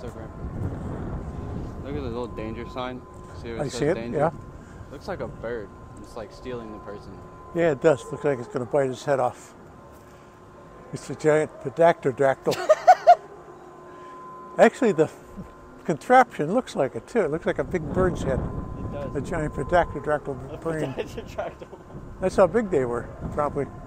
Instagram. Look at the little danger sign. See where it I says see it, danger? yeah. Looks like a bird. It's like stealing the person. Yeah, it does. Look like it's going to bite his head off. It's a giant pedactrodactyl. Actually, the contraption looks like it too. It looks like a big bird's head. It does. A giant pedactrodactyl brain. Pedactrodactyl. That's how big they were, probably.